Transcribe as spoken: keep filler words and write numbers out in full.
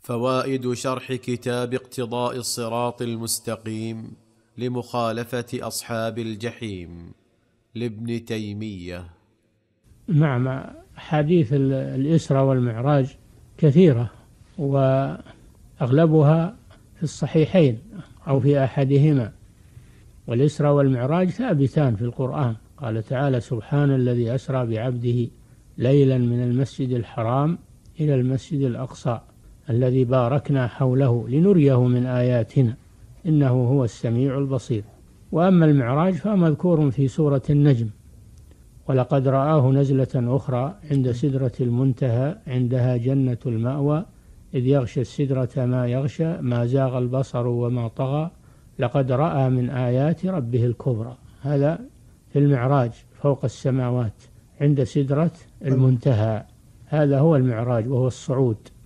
فوائد شرح كتاب اقتضاء الصراط المستقيم لمخالفة أصحاب الجحيم لابن تيمية. نعم، حديث الإسراء والمعراج كثيرة، وأغلبها في الصحيحين أو في أحدهما. والإسراء والمعراج ثابتان في القرآن. قال تعالى: سبحان الذي أسرى بعبده ليلا من المسجد الحرام إلى المسجد الأقصى الذي باركنا حوله لنريه من آياتنا إنه هو السميع البصير. وأما المعراج فمذكور في سورة النجم: ولقد رآه نزلة أخرى عند سدرة المنتهى عندها جنة المأوى إذ يغشى السدرة ما يغشى ما زاغ البصر وما طغى لقد رأى من آيات ربه الكبرى. هذا في المعراج فوق السماوات عند سدرة المنتهى، هذا هو المعراج وهو الصعود.